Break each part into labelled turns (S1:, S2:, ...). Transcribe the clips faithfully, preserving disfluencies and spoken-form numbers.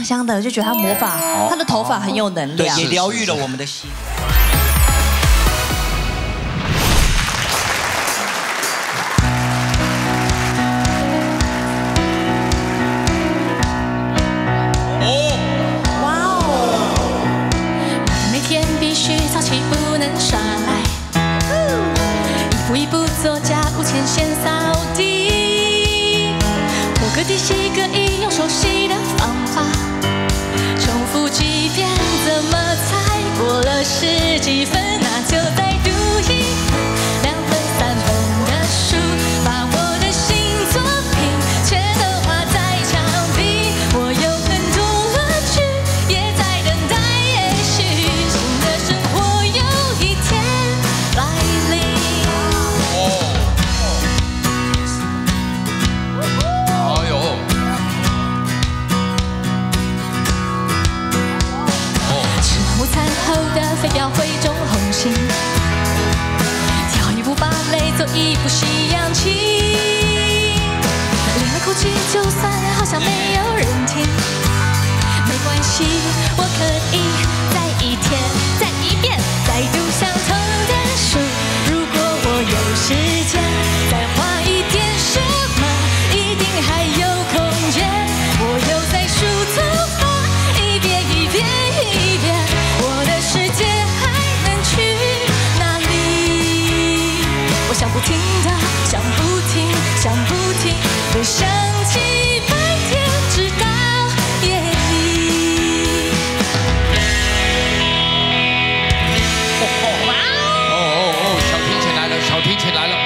S1: 香的，就觉得他魔法，他的头发很有能量，
S2: 也疗愈了我们的心。
S3: 一步一步做家务前先扫地，破个地洗个衣，用熟悉的方法，重复几遍，怎么才过了十几分？那就再读一两分三分的书，把我的新作品全都画在墙壁。我有很多乐趣，也在等待，也许新的生活有一天来临。 飞镖会中红心，跳一步芭蕾，走一步西洋棋，练了口气，就算好像没有人听，没关系，我可以再一天，再一遍，再读相同的书。如果我有时间，再画一点什么，一定还有空间。我又在数头发，一遍一遍一遍。 世界还能去哪里？我想不停的，想不停，想不停的想起白天，直到夜里。
S4: 哇哦哦哦！小提琴来了，小提琴来了。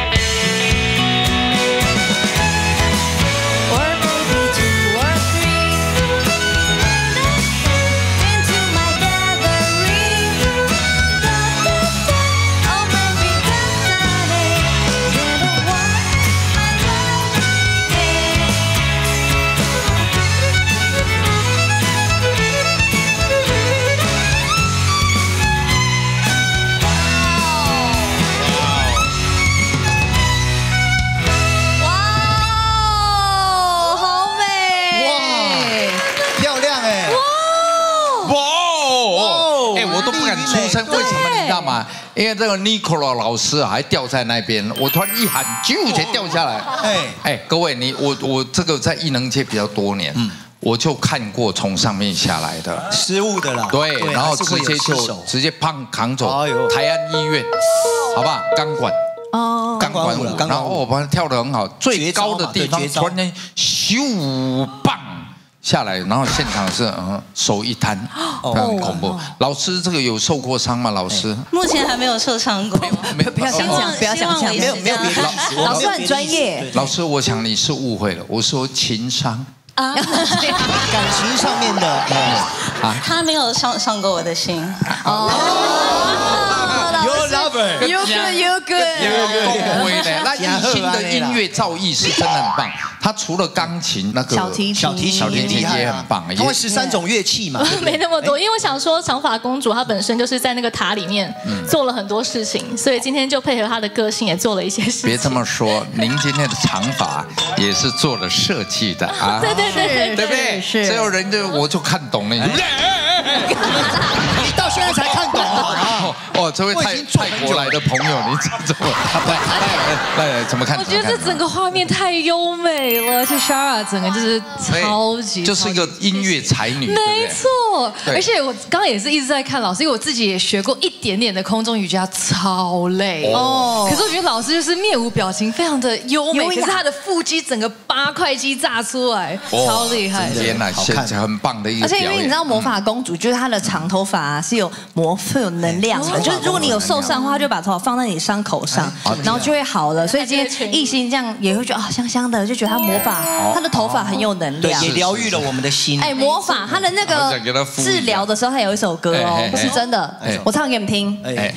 S4: 出声为什么你知道吗？因为这个 Nicola 老师啊还掉在那边，我突然一喊，啾才掉下来。哎哎，各位你我我这个在艺能界比较多年，嗯，我就看过从上面下来的
S2: 失误的啦。对，
S4: 然后直接就直接胖扛走台安医院，好不好？钢管哦，钢管舞，然后我把它跳得很好，最高的地方突然间咻棒。 下来，然后现场是嗯手一摊，很恐怖。老师，这个有受过伤吗？老师？
S3: 目前还没有受伤过。
S1: 没有，不要想象，不要想象，
S2: 没有没有别的。
S1: 老师很专业。
S4: 老师，我想你是误会了，我说情伤。啊，
S2: 感情上面的
S3: 啊，他没有伤伤过我的心。哦。
S2: Your lover,
S1: you good, you good。
S4: 那艺兴的音乐造诣是真的很棒。他除了钢琴，那个
S1: 小提琴、
S2: 小提琴也厉害，
S4: 也很棒。
S2: 他会十三种乐器嘛？
S3: 没那么多，因为我想说，长发公主她本身就是在那个塔里面做了很多事情，所以今天就配合她的个性，也做了一些事情。
S4: 别这么说，您今天的长发也是做了设计的啊？
S3: 对对对
S4: 对不对？是。只有人就我就看懂了。
S2: 你到现在才看懂啊！
S4: 哦，这位泰泰国来的朋友，你怎么来来来怎么看？
S3: 我觉得这整个画面太优美了，而且 Shara 整个就是超级，
S4: 就是一个音乐才女，
S3: 没错。而且我刚刚也是一直在看老师，因为我自己也学过一点点的空中瑜伽，超累哦。可是我觉得老师就是面无表情，非常的优美，可是他的腹肌整个八块肌炸出来，超厉害的。
S4: 天哪，现在很棒的一个。
S1: 而且因为你知道魔法公主就是她的长头发啊是有魔会有能量的，就是如果你有受伤的话，就把头发放在你伤口上，然后就会好了。所以今天艺兴这样也会觉得啊香香的，就觉得她魔法，她的头发很有能量，
S2: 对，也疗愈了我们的心。
S1: 哎，魔法，她的那个治疗的时候，她有一首歌哦，是真的，我唱给你们听。哎，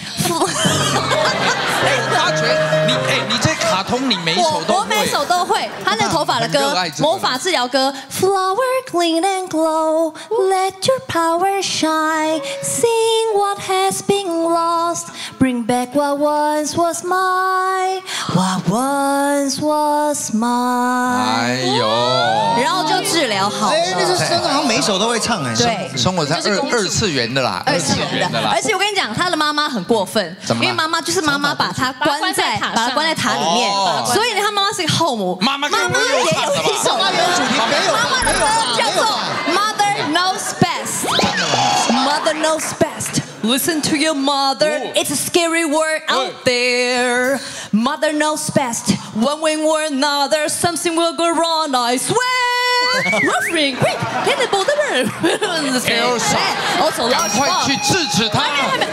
S4: 阿全，你哎，你这卡通你每一首都会，
S1: 我每首都会。她那头发法的歌，魔法治疗歌。Flower clean and glow, let your power shine. Sing what has been lost, bring back what once was mine. What once was mine.
S4: 哎呦，
S1: 然后就治疗好了。
S2: 哎，那是真的，好像每一首都会唱哎。
S1: 对，
S4: 生活在二二次元的啦，
S1: 二次元的啦。而且我跟你讲，他的妈妈很过分，因为妈妈就是妈妈把他关在把他关在塔里面，所以他妈妈是一个后母。
S4: 妈妈
S1: 妈妈也有一首歌，妈妈的歌叫做 Mother Knows Best。Mother knows best. Listen to your mother. It's a scary word out there. Mother knows best. One way or another, something will go wrong. I swear. Ruffing, quick, hit the bottom.
S4: Elsa, 赶快去制止他！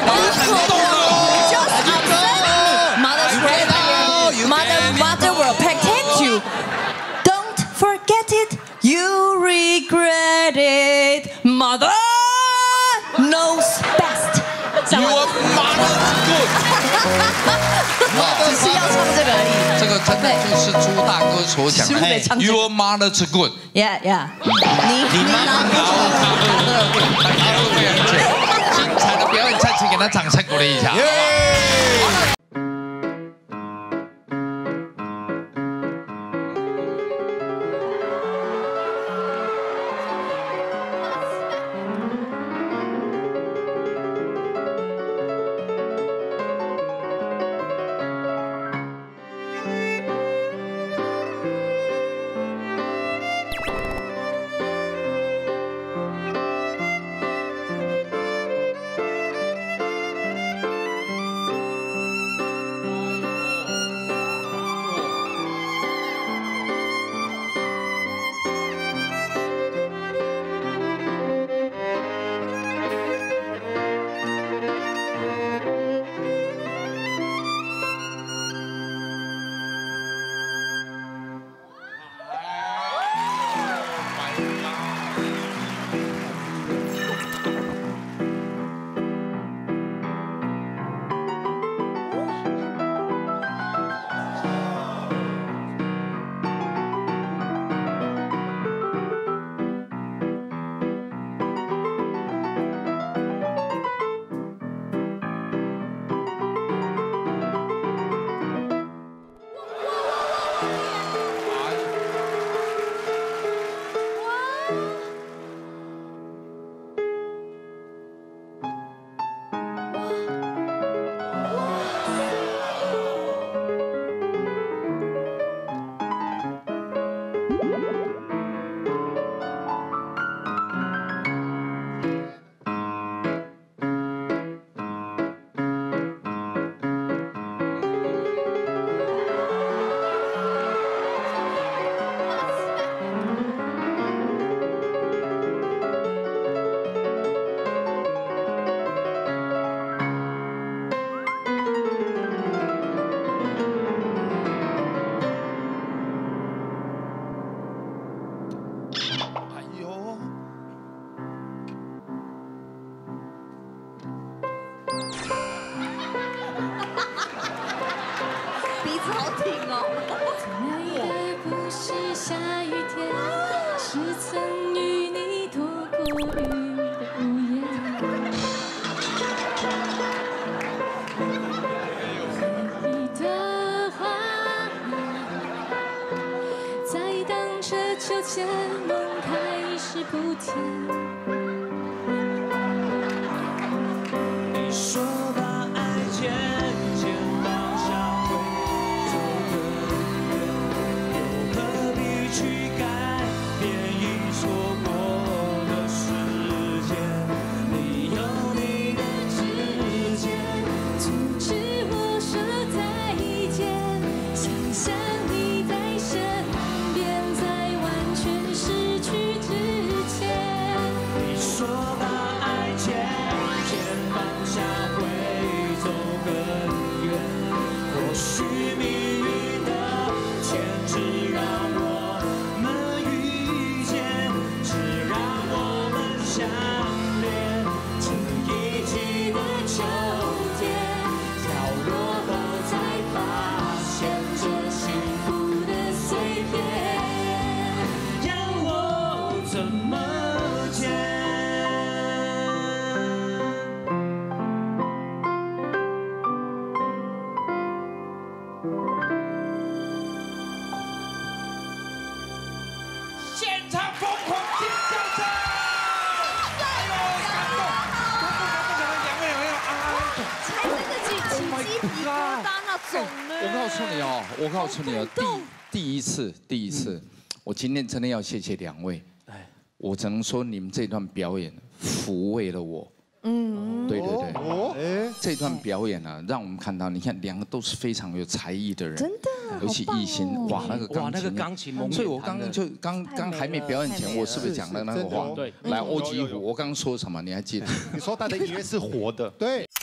S1: Just upset me. Mother's right. Mother, mother will protect you. Don't forget it. You regret it. Mother knows best.
S4: Your mother's good.
S1: 只是要唱这个而已。
S4: 这个真的就是朱大哥所讲的 ，Your mother's good.
S1: Yeah, yeah. 你你妈
S4: 精彩的表演，再次给他掌声鼓励一下。
S1: 鼻子好挺哦。
S3: 爱的不是下雨天，是曾与你躲过雨的屋檐。你的话，在荡着秋千，梦开始不甜。
S5: 你说把爱渐渐往下退，走得远，又何必去改变已错过的时间？你有你的指尖，
S3: 阻止我说再见，想象你在身边，在完全失去之前。
S5: 你说
S4: 我告诉你哦，我告诉你哦，第第一次，第一次，我今天真的要谢谢两位。我只能说你们这段表演抚慰了我。嗯，对对对。哦，这段表演呢，让我们看到，你看两个都是非常有才艺的人，
S1: 真的，
S4: 尤其艺兴，哇，那个钢琴，
S6: 那个钢琴，
S4: 所以我刚刚就刚刚还没表演前，我是不是讲了那个话？
S6: 对，
S4: 来欧吉虎，我刚刚说什么？你还记得？
S2: 你说他的音乐是活的，对。